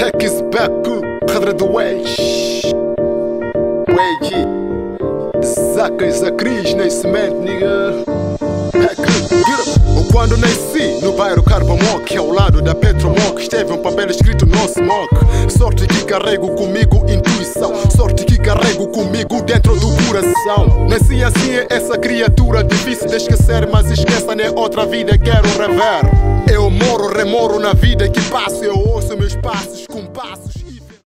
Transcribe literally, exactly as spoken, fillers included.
Back is back, Khadra the way. Way, Zacas a Cris nesse mente, nigga. Quando nasci no bairro Carbomoc, ao lado da Petromoc, esteve um papel escrito no smoke. Sorte que carrego comigo intuição, sorte que carrego comigo dentro do coração. Nasci assim é essa criatura difícil de esquecer, mas esqueça nem outra vida quero rever. Eu moro, remoro na vida que passo, eu ouço meus passos com passos.